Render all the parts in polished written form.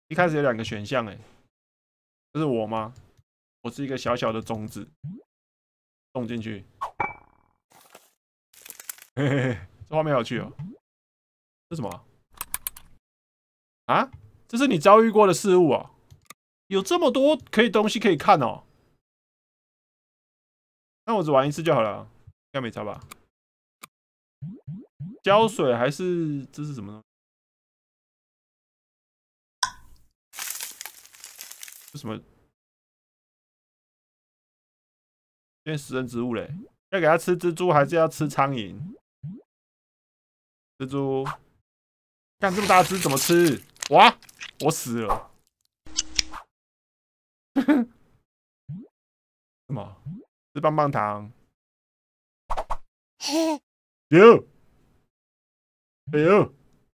一开始有2个选项，哎，这是我吗？我是一个小小的种子，种进去。嘿嘿嘿，这画面好有趣哦。这是什么啊？这是你遭遇过的事物哦。有这么多东西可以看哦。那我只玩一次就好了，应该没差吧？胶水还是这是什么呢？这什么？变食人植物嘞？要给它吃蜘蛛，还是要吃苍蝇？蜘蛛，干这么大只怎么吃？哇，我死了！什么？吃棒棒糖？哟，哎呦，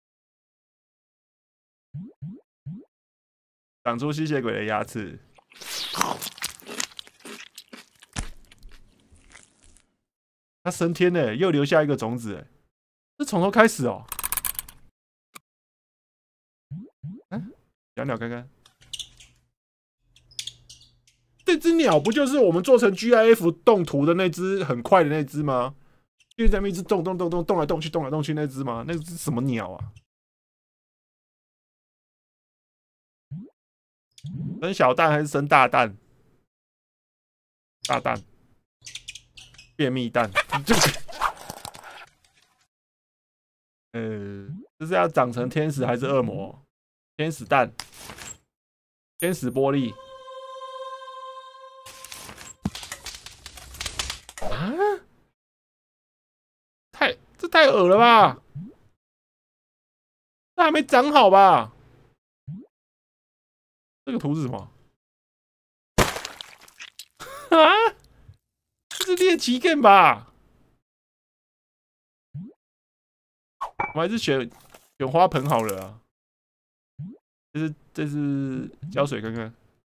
长出吸血鬼的牙齿。它升天了，又留下一个种子，哎，这从头开始哦。嗯，养鸟看看。这只鸟不就是我们做成 GIF 动图的那只很快的那只吗？就在那边一直动来动去那只吗？那只什么鸟啊？生小蛋还是生大蛋？大蛋，便秘蛋，就这是要长成天使还是恶魔？天使蛋，天使玻璃。啊！这太恶了吧！这还没长好吧？这个图是什么？啊！这是猎奇 game 吧？我还是选花盆好了啊。这是浇水看看。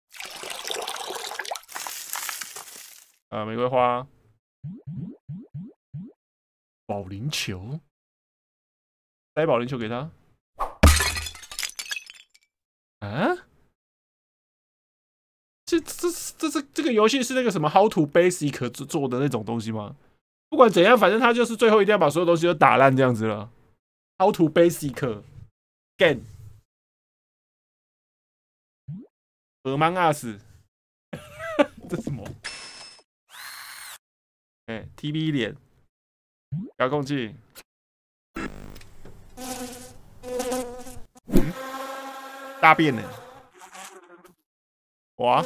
啊，玫瑰花。保龄球，塞保龄球给他。啊？这个游戏是那个什么 How to Basic 做的那种东西吗？不管怎样，反正他就是最后一定要把所有东西都打烂这样子了。How to Basic Game Among Us 这什么？哎 ，TV 脸，遥控器。大便呢？哇！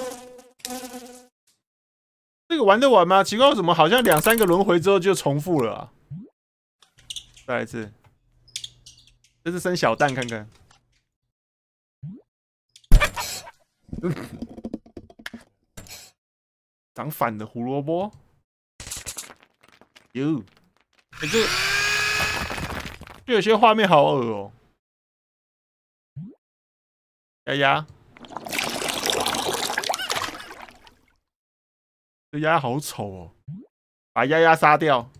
这个玩得完吗？奇怪，为什么好像2、3个轮回之后就重复了啊？再来一次，这是生小蛋看看。长反的胡萝卜。哟，这有些画面好恶哦。丫丫，这丫丫好丑哦，把丫丫杀掉。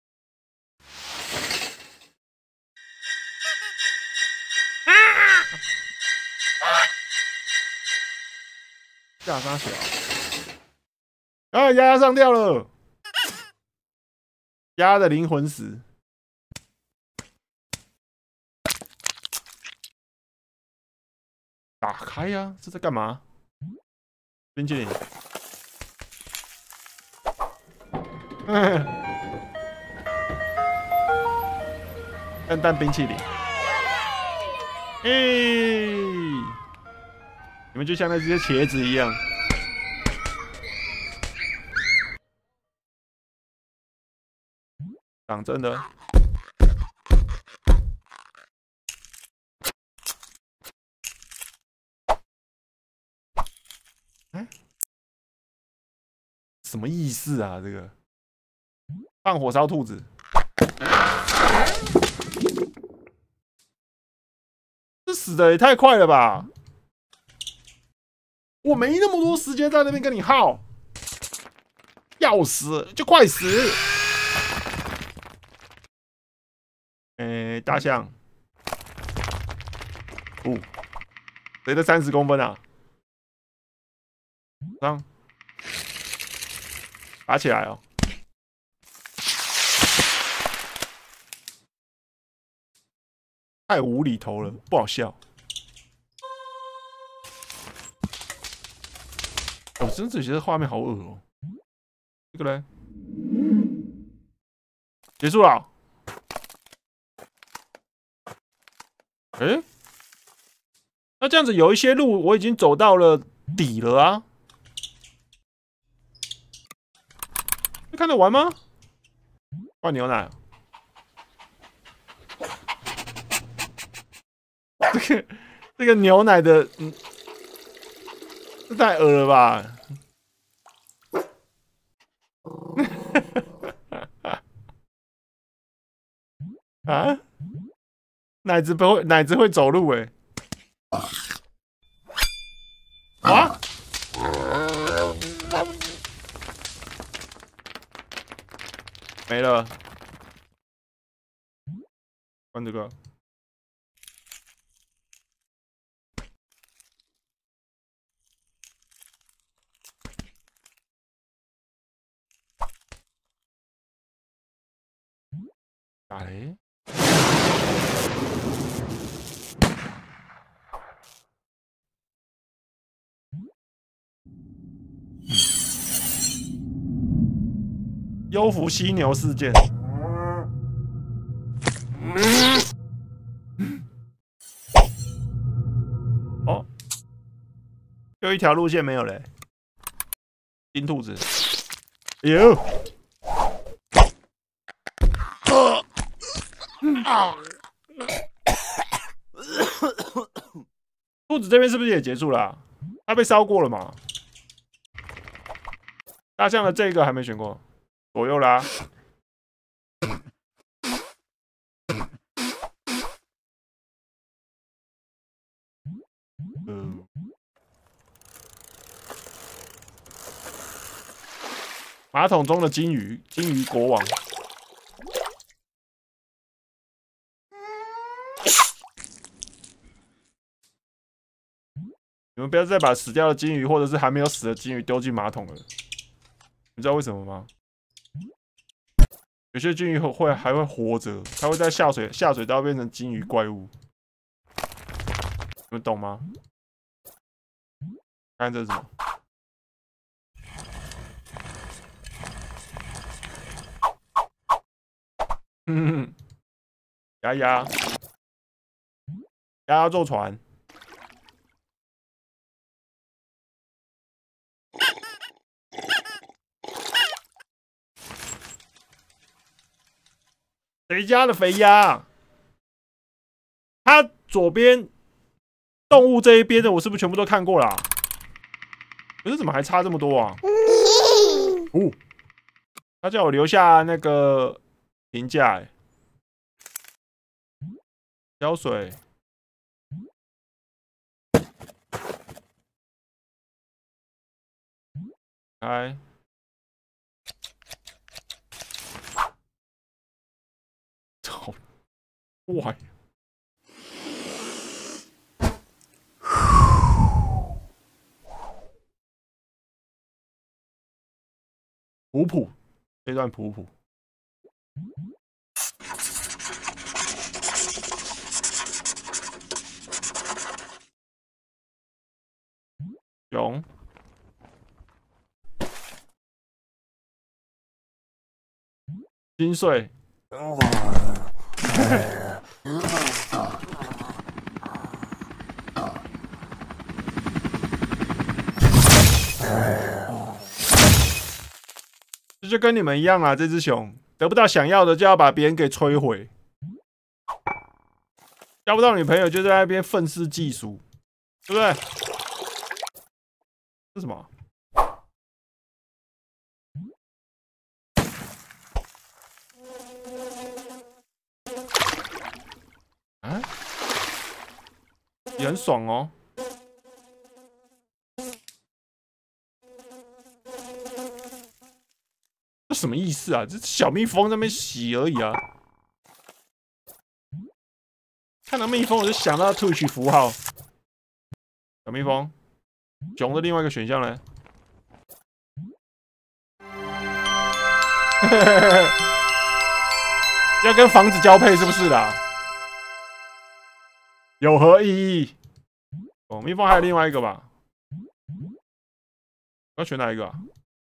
下杀小，啊，丫丫上吊了，丫的灵魂石。打开呀、啊，这在干嘛？冰淇淋。蛋蛋冰淇淋。你们就像那些茄子一样。讲真的。什么意思啊？这个放火烧兔子，这死的也太快了吧！我没那么多时间在那边跟你耗，要死就快死！大象， 谁的30公分啊？上，打起来哦！太无厘头了，不好笑。我真的觉得画面好恶哦。这个嘞，结束了。哎，那这样子有一些路我已经走到了底了啊。看得完吗？换牛奶。这个牛奶的，这太恶了吧！啊，奶子不会，奶子会走路哎、啊！没了，换这个。打雷。幽浮犀牛事件。哦，又一条路线没有嘞。金兔子。哎呦！兔子这边是不是也结束了、啊？它被烧过了嘛？大象的这个还没选过，左右啦。马桶中的金鱼，金鱼国王。你们不要再把死掉的金鱼或者是还没有死的金鱼丢进马桶了。你知道为什么吗？有些金鱼还会活着，它会在下水道变成金鱼怪物。你们懂吗？看这是什么？丫丫坐船。谁家的肥鸭？它左边动物这一边的，我是不是全部都看过了、啊？可是怎么还差这么多啊？哦，他叫我留下那个评价、欸，浇水。来，操，哇！普普，这段普普。熊。金穗。这就跟你们一样啊！这只熊得不到想要的，就要把别人给摧毁；交不到女朋友，就在那边愤世嫉俗，对不对？这是什么？啊？也很爽哦。这什么意思啊？这小蜜蜂在那边洗而已啊！看到蜜蜂我就想到 Twitch 符号。 小蜜蜂，熊的另外一个选项呢？要跟房子交配是不是啦？有何意义？哦，蜜蜂还有另外一个吧？要选哪一个啊？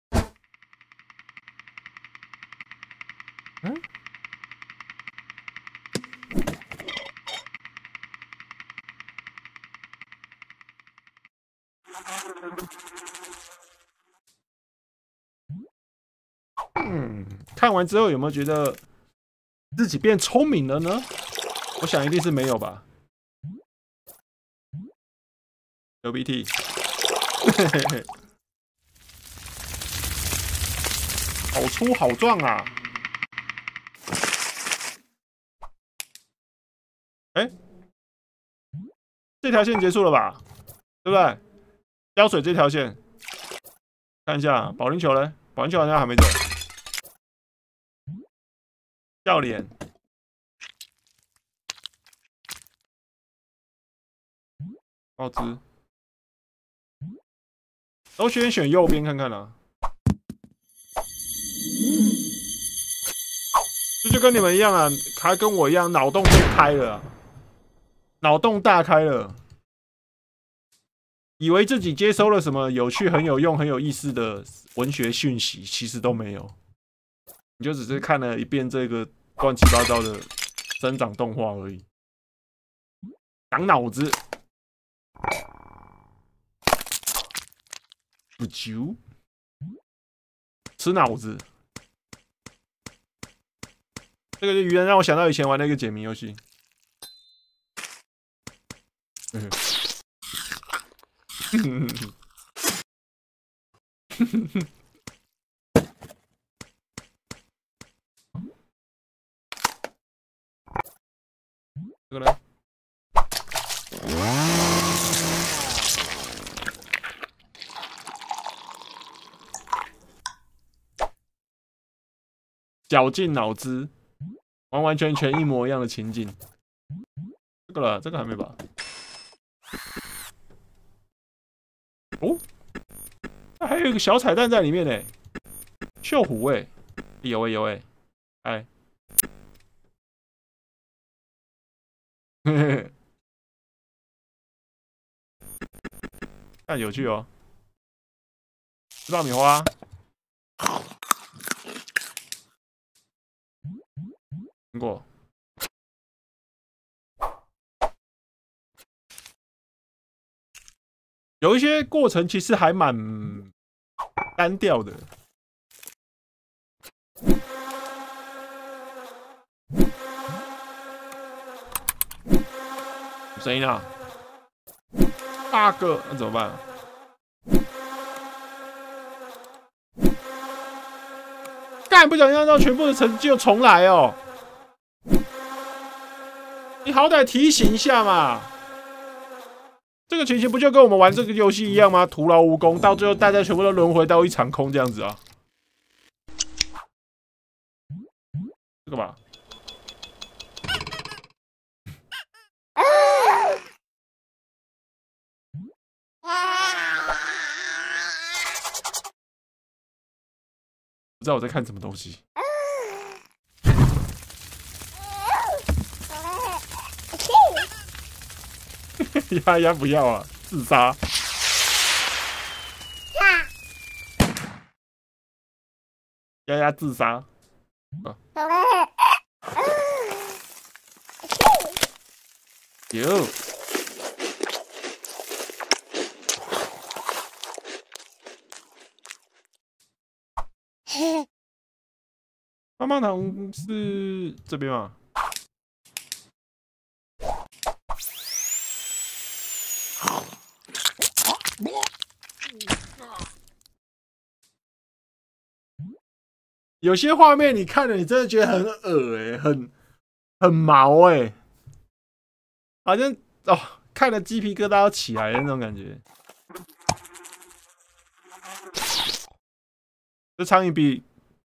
嗯？看完之后有没有觉得自己变聪明了呢？我想一定是没有吧。流鼻涕，好粗好壮啊！哎，这条线结束了吧？对不对？胶水这条线，看一下保龄球嘞，保龄球好像还没走。笑脸，报纸，都先选右边看看啦。这就跟你们一样啊，还跟我一样，脑洞被开了、啊，脑洞大开了，以为自己接收了什么有趣、很有用、很有意思的文学讯息，其实都没有，你就只是看了一遍这个乱七八糟的生长动画而已，长脑子。不啾，吃脑子。这个语言让我想到以前玩的一个解谜游戏。这个呢？绞尽脑汁，完完全全一模一样的情境。这个了，这个还没吧？哦，那还有一个小彩蛋在里面呢，锈虎哎，有哎有哎，哎，嘿嘿，看有趣哦。吃爆米花，苹果。有一些过程其实还蛮单调的。有声音啊！大哥，那怎么办？干，不小心按照全部的成就重来哦！你好歹提醒一下嘛！这个情形不就跟我们玩这个游戏一样吗？徒劳无功，到最后大家全部都轮回到一场空这样子啊？这个吧。不知道我在看什么东西。丫丫不要啊！自杀。丫丫自杀。啊。有。棒棒糖是这边吗？有些画面你看了，你真的觉得很恶欸，很毛欸，好像哦，看了鸡皮疙瘩要起来的那种感觉。这苍蝇比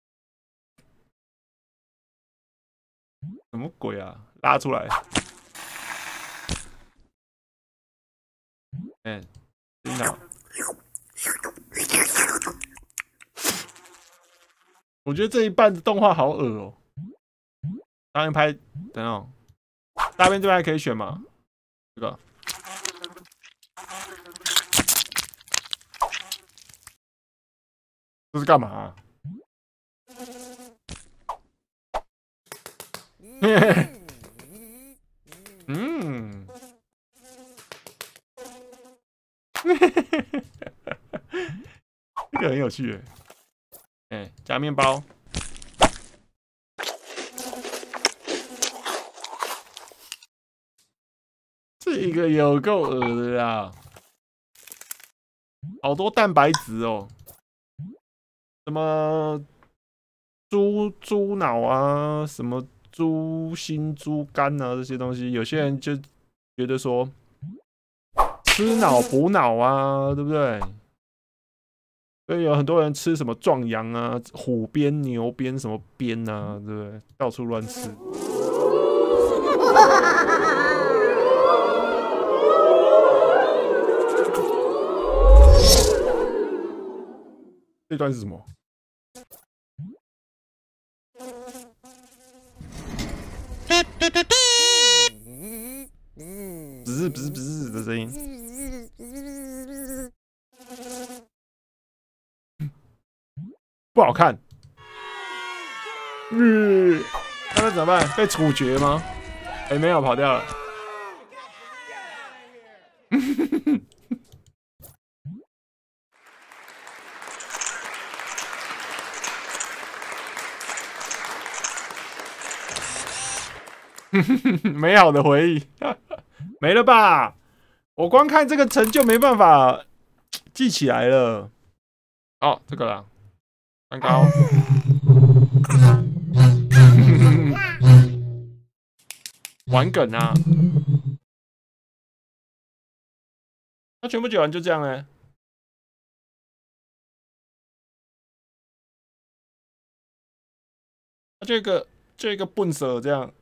什么鬼啊？拉出来！ 真的。我觉得这一半的动画好恶哦、当然拍，等等，大便这边还可以选吗？这个。这是干嘛、啊？嗯，这个很有趣耶。哎，加面包。这个有够恶的啦，好多蛋白质哦。什么猪脑啊，什么猪心、猪肝啊，这些东西，有些人就觉得说吃脑补脑啊，对不对？所以有很多人吃什么壮阳啊、虎鞭、牛鞭什么鞭啊，对不对？到处乱吃。这段是什么？不是的声音，不好看。那怎么办？被处决吗？哎，没有，跑掉了。美好的回忆，没了吧？我光看这个成就没办法记起来了。哦，这个啦，蛋糕。玩梗啊！那全部解完就这样呢？那这个笨蛇这样。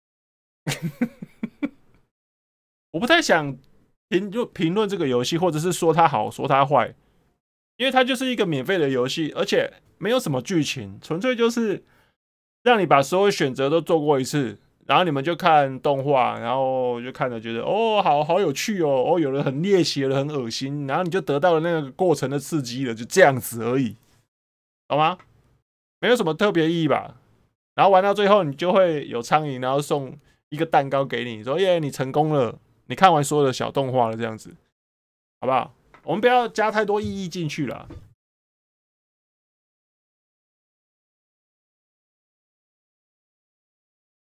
我不太想评论这个游戏，或者是说它好，说它坏，因为它就是一个免费的游戏，而且没有什么剧情，纯粹就是让你把所有选择都做过一次，然后你们就看动画，然后就看了觉得哦，好有趣哦，哦，有人很猎奇，有人很恶心，然后你就得到了那个过程的刺激了，就这样子而已，懂吗？没有什么特别意义吧？然后玩到最后，你就会有苍蝇，然后送一个蛋糕给你，说耶，你成功了，你看完所有的小动画了，这样子，好不好？我们不要加太多意义进去了。